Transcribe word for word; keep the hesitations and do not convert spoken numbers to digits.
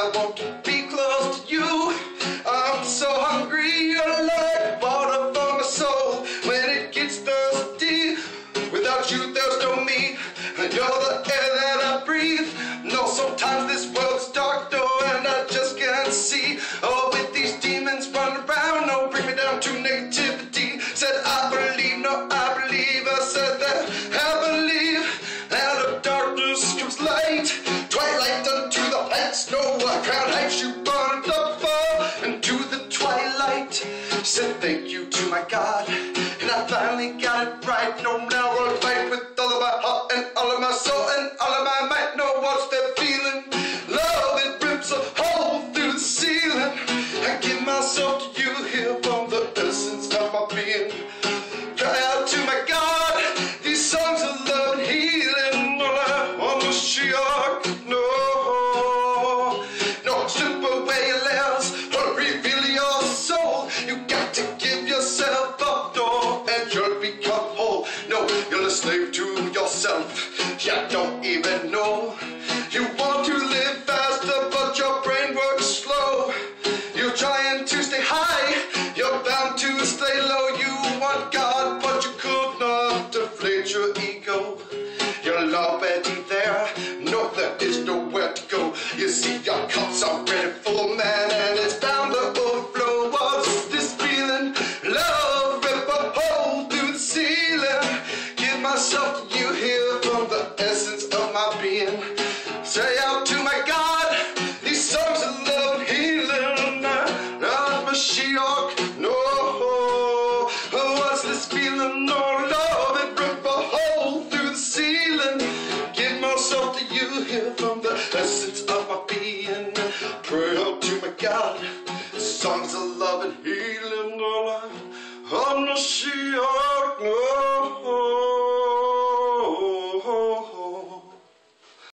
I want to be close to you. I'm so hungry, you're like water for my soul when it gets thirsty. Without you, there's no me, and you're the air that I breathe. No, sometimes this world's dark, though, and I just can't see. Oh, with these demons running around, no, bring me down to negativity. Said I believe, no, I believe. I said that I believe. Out of darkness comes light, twilight unto the heights. No, I can't hide you, burn the far into the twilight. Said thank you to my God, and I finally got it right. No, now I'll fight with all of my heart and all of my soul and all of my might. No, what's that feeling? Love, it rips a hole through the ceiling. I give myself to you here from the essence of my being. Cry out to my God, these songs of love and healing. All I want is Matisyahu. No, no, strip away your layers or reveal your soul. You got to give yourself up, no, and you'll become whole. No, you're a slave to yourself. You don't even know. You want to live faster, but your brain works slow. You're trying to stay high, you're bound to stay low. You want God, but you could not deflate your ego. You're already there, no, there is nowhere to go. You see, your cup's already full, man, and it's bound to overflow. What's this feeling? Love, rip a hole through the ceiling. Give myself to you here from the essence of my being. Say out to my God, these songs of love and healing. Not Matisyahu, no. What's this feeling? No.